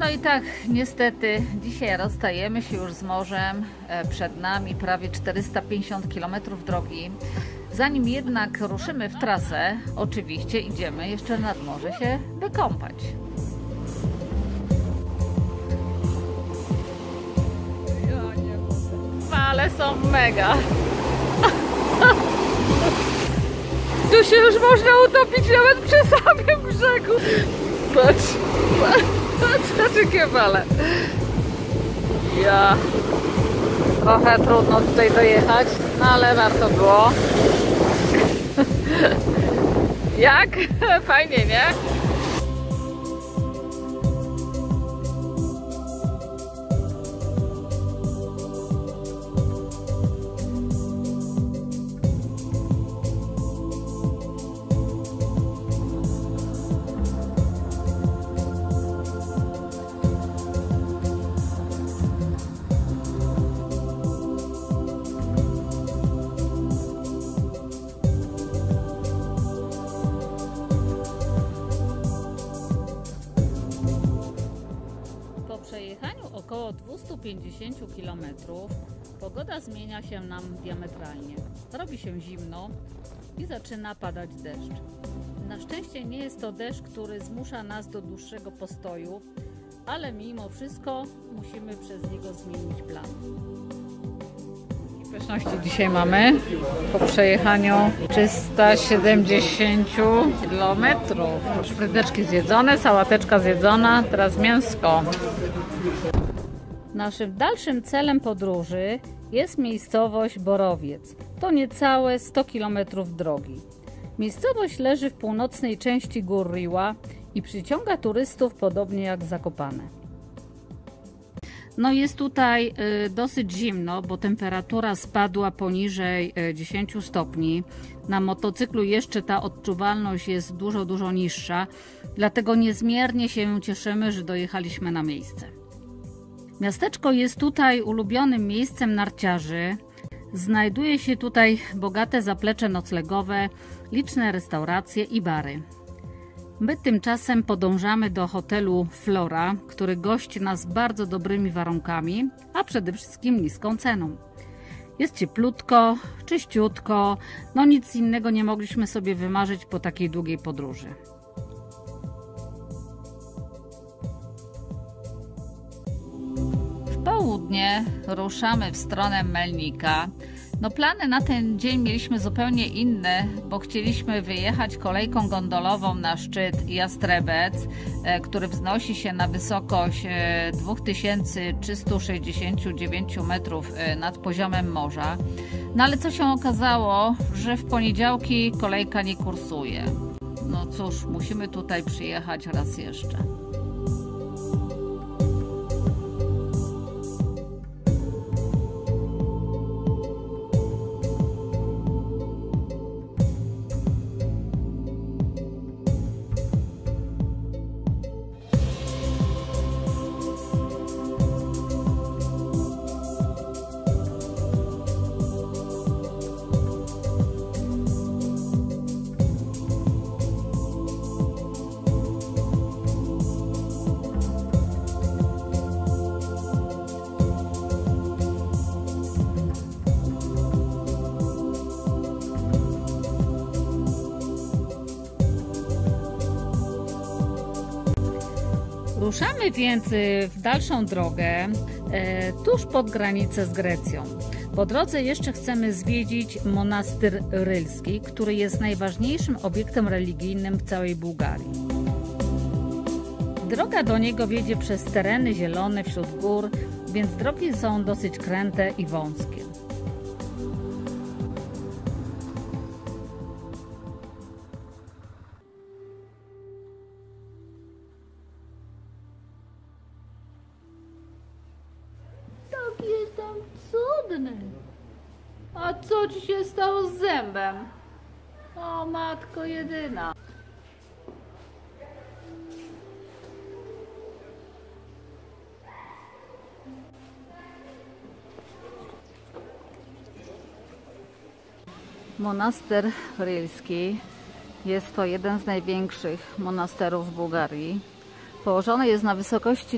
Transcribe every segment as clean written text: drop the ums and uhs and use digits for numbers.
No i tak, niestety dzisiaj rozstajemy się już z morzem. Przed nami prawie 450 km drogi. Zanim jednak ruszymy w trasę, oczywiście idziemy jeszcze nad morze się wykąpać. Fale są mega. Tu się już można utopić nawet przy samym brzegu. Patrz, patrz jakie fale. Ja. Trochę trudno tutaj dojechać, ale warto było. Jak? Fajnie, nie? Po przejechaniu około 250 km pogoda zmienia się nam diametralnie. Robi się zimno i zaczyna padać deszcz. Na szczęście nie jest to deszcz, który zmusza nas do dłuższego postoju, ale mimo wszystko musimy przez niego zmienić plan. Pyszności dzisiaj mamy po przejechaniu 370 km. Szpryteczki zjedzone, sałateczka zjedzona, teraz mięsko. Naszym dalszym celem podróży jest miejscowość Borowiec. To niecałe 100 km drogi. Miejscowość leży w północnej części gór Riła i przyciąga turystów podobnie jak Zakopane. No jest tutaj dosyć zimno, bo temperatura spadła poniżej 10 stopni. Na motocyklu jeszcze ta odczuwalność jest dużo niższa, dlatego niezmiernie się cieszymy, że dojechaliśmy na miejsce. Miasteczko jest tutaj ulubionym miejscem narciarzy. Znajduje się tutaj bogate zaplecze noclegowe, liczne restauracje i bary. My tymczasem podążamy do hotelu Flora, który gości nas bardzo dobrymi warunkami, a przede wszystkim niską ceną. Jest cieplutko, czyściutko, no nic innego nie mogliśmy sobie wymarzyć po takiej długiej podróży. W południe ruszamy w stronę Melnika. No plany na ten dzień mieliśmy zupełnie inne, bo chcieliśmy wyjechać kolejką gondolową na szczyt Jastrebec, który wznosi się na wysokość 2369 metrów nad poziomem morza. No ale co się okazało, że w poniedziałki kolejka nie kursuje. No cóż, musimy tutaj przyjechać raz jeszcze. Ruszamy więc w dalszą drogę, tuż pod granicę z Grecją. Po drodze jeszcze chcemy zwiedzić monastyr rylski, który jest najważniejszym obiektem religijnym w całej Bułgarii. Droga do niego wiedzie przez tereny zielone wśród gór, więc drogi są dosyć kręte i wąskie. Jestem cudny. A co ci się stało z zębem? O matko jedyna. Monaster rylski jest to jeden z największych monasterów w Bułgarii. Położony jest na wysokości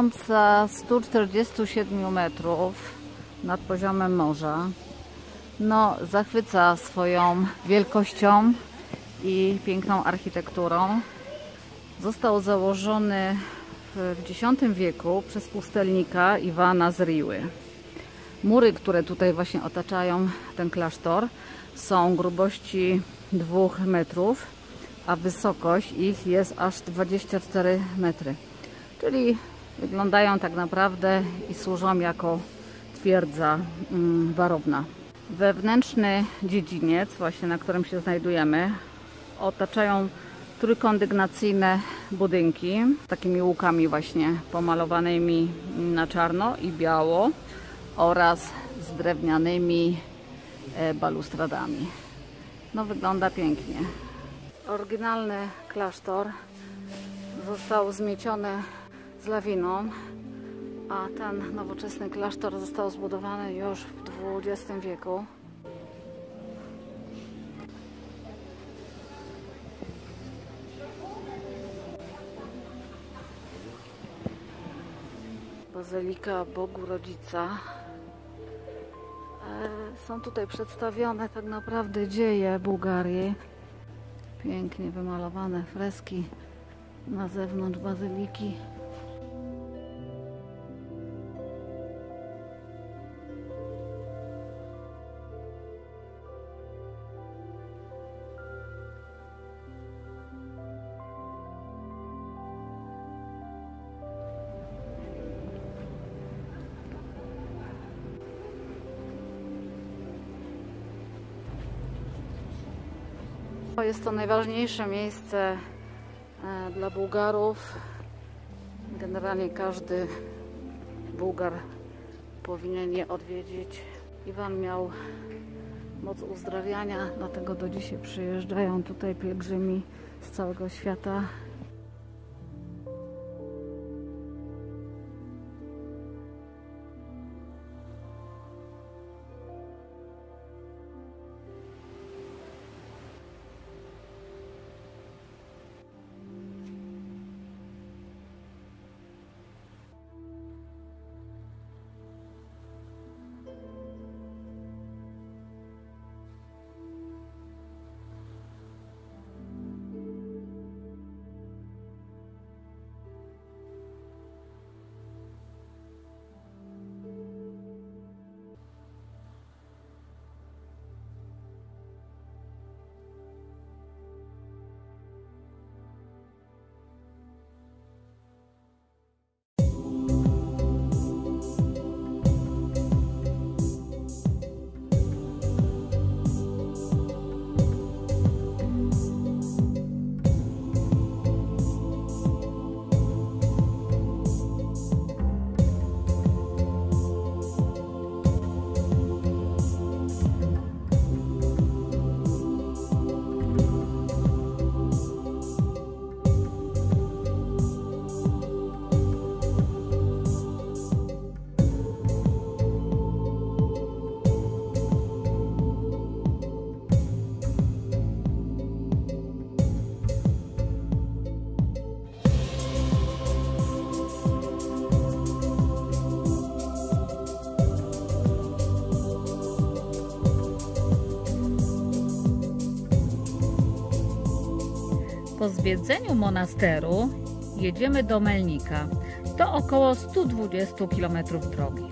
1147 metrów nad poziomem morza. No, zachwyca swoją wielkością i piękną architekturą. Został założony w X wieku przez pustelnika Iwana z Riły. Mury, które tutaj właśnie otaczają ten klasztor, są grubości 2 metrów, a wysokość ich jest aż 24 metry. Czyli wyglądają tak naprawdę i służą jako twierdza warowna. Wewnętrzny dziedziniec, właśnie na którym się znajdujemy, otaczają trójkondygnacyjne budynki z takimi łukami właśnie pomalowanymi na czarno i biało oraz z drewnianymi balustradami. No, wygląda pięknie. Oryginalny klasztor został zmieciony z lawiną, a ten nowoczesny klasztor został zbudowany już w XX wieku. Bazylika Bogu Rodzica. Są tutaj przedstawione tak naprawdę dzieje Bułgarii. Pięknie wymalowane freski na zewnątrz bazyliki. Jest to najważniejsze miejsce dla Bułgarów. Generalnie każdy Bułgar powinien je odwiedzić. Iwan miał moc uzdrawiania, dlatego do dzisiaj przyjeżdżają tutaj pielgrzymi z całego świata. Po zwiedzeniu monasteru jedziemy do Melnika. To około 120 km drogi.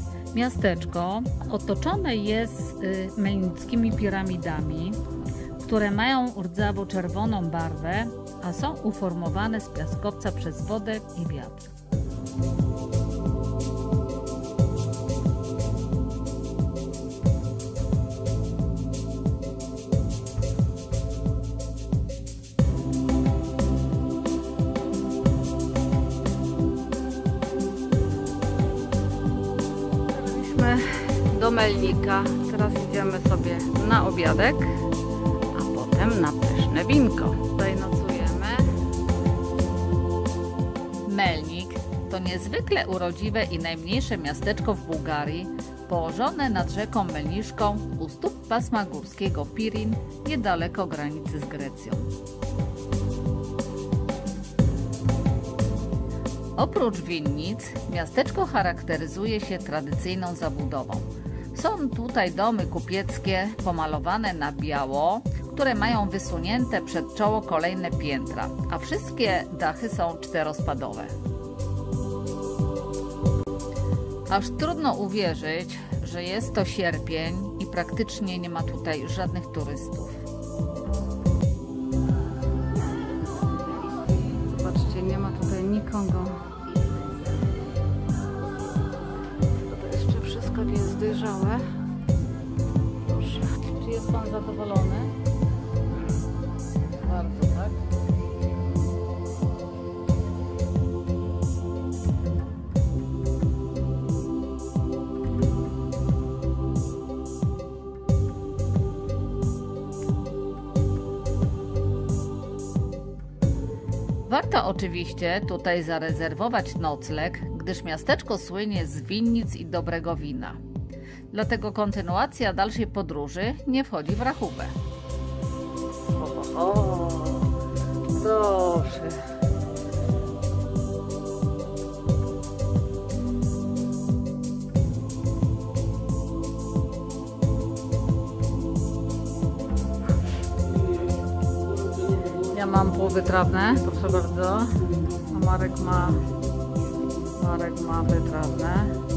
Miasteczko otoczone jest melnickimi piramidami, które mają rdzawo-czerwoną barwę, a są uformowane z piaskowca przez wodę i wiatr. Do Melnika. Teraz idziemy sobie na obiadek, a potem na pyszne winko. Tutaj nocujemy. Melnik to niezwykle urodziwe i najmniejsze miasteczko w Bułgarii, położone nad rzeką Melniszką u stóp pasma górskiego Pirin, niedaleko granicy z Grecją. Oprócz winnic, miasteczko charakteryzuje się tradycyjną zabudową. Są tutaj domy kupieckie pomalowane na biało, które mają wysunięte przed czoło kolejne piętra, a wszystkie dachy są czterospadowe. Aż trudno uwierzyć, że jest to sierpień i praktycznie nie ma tutaj żadnych turystów. Zobaczcie, nie ma tutaj nikogo. To jeszcze wszystko nie jest dojrzałe. Proszę. Czy jest Pan zadowolony? Bardzo, tak? Warto oczywiście tutaj zarezerwować nocleg, gdyż miasteczko słynie z winnic i dobrego wina. Dlatego kontynuacja dalszej podróży nie wchodzi w rachubę. Proszę. Ja mam półwytrawne, proszę bardzo. A Marek ma wytrawne.